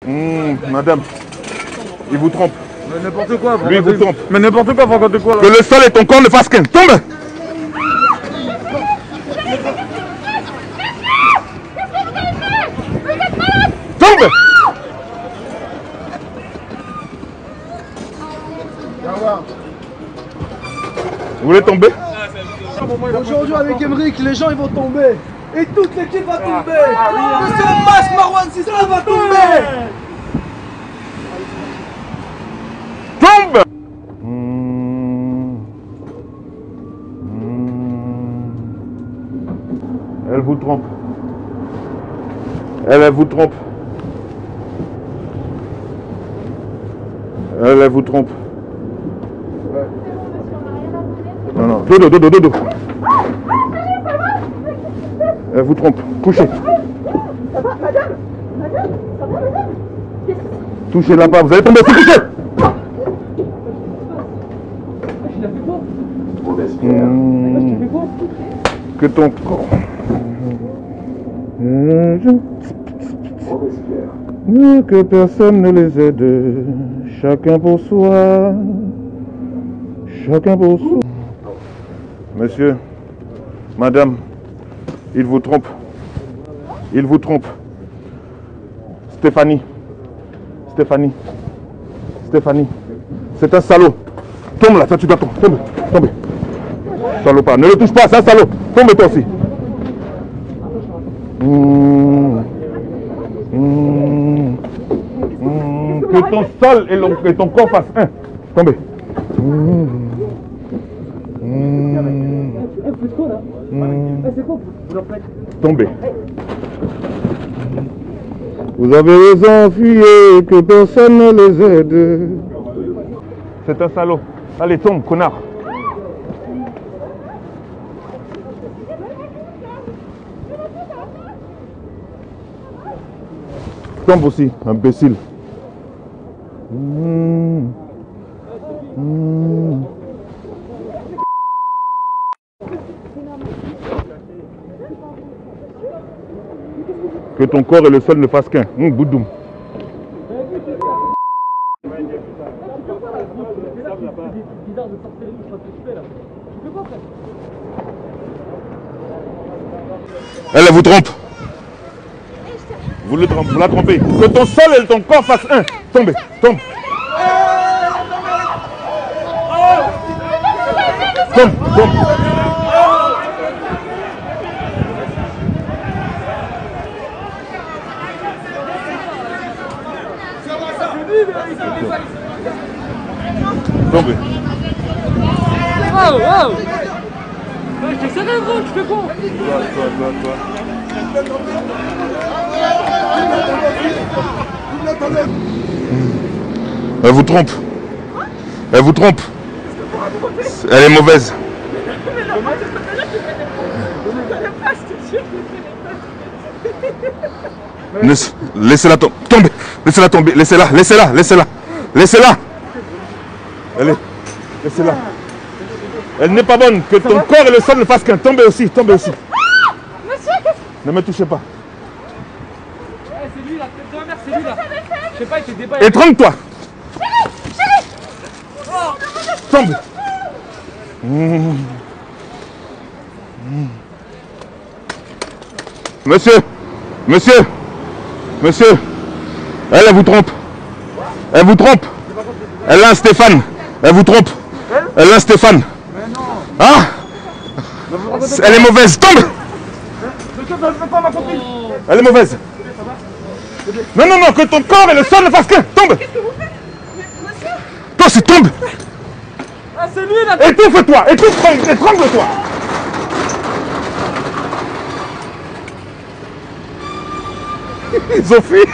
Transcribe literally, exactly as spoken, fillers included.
Mmh, madame, il vous trompe. Mais n'importe quoi, Lui, il vous trompe. Mais n'importe quoi, n'importe quoi. Là. Que le sol et ton corps ne fassent qu'un. Tombe. Tombe. Vous voulez tomber? Aujourd'hui avec Emeric, les gens ils vont tomber. Et toute l'équipe va tomber. Monsieur le masque Marwan Sissoko va tomber. Tombe. Mmh. Mmh. Elle vous trompe. Elle, elle vous trompe. Elle, elle vous trompe. Non, non, dodo, dodo, dodo. Elle vous trompe. Couchez. Touchez-la pas, vous allez tomber, couchez. Mmh. Que ton corps. Mmh. Que personne ne les aide. Chacun pour soi. Chacun pour soi. Monsieur, madame, il vous trompe. Il vous trompe. Stéphanie. Stéphanie. Stéphanie. C'est un salaud. Tombe là, ça tu dois tomber. Tombe. Tombe. Salopard. Ne le touche pas, c'est un salaud. Tombe toi aussi. Mmh. Mmh. Mmh. Que ton sol et, le, et ton corps fassent un. Tombez. Mmh. Mmh. Mmh. Tombez. Vous avez raison, fuyez, que personne ne les aide. C'est un salaud. Allez, tombe, connard. Tombe aussi, imbécile. Mmh. Mmh. Que ton corps et le sol ne fassent qu'un. Mmh, boudoum. Elle, elle vous trompe. Vous, le, vous la trompez. Que ton sol et ton corps fassent un. Tombez, tombe. Tombe, tombe. Tombez. Oh, oh. Je te serre, gros, tu fais quoi? Toi, toi, toi, toi. Elle vous trompe. Elle vous trompe. Elle est mauvaise. Laissez-la tomber. Tomber. Laissez-la tomber. Laissez-la. Laissez-la. Laissez-la. Laissez-la. Allez. Laissez-la. Elle n'est pas bonne. Que ton corps et le sol ne fassent qu'un. Tombez aussi. Tombez aussi. Ne me touchez pas. C'est lui là. C'est lui là. Je sais pas, il fait débat. Étrangle-toi. Tombe. Mmh. Mmh. Monsieur, monsieur, monsieur, elle, elle vous trompe. Elle vous trompe. Elle a un Stéphane. Elle vous trompe. Elle a un Stéphane. Ah, elle est mauvaise. Tombe. Elle est mauvaise. Non, non, non, que ton corps et le sol ne fassent qu'un. Tombe. Toi aussi, tombe. Ah, c'est lui là. Étouffe-toi, étouffe, étrangle-toi. Ils ont fui.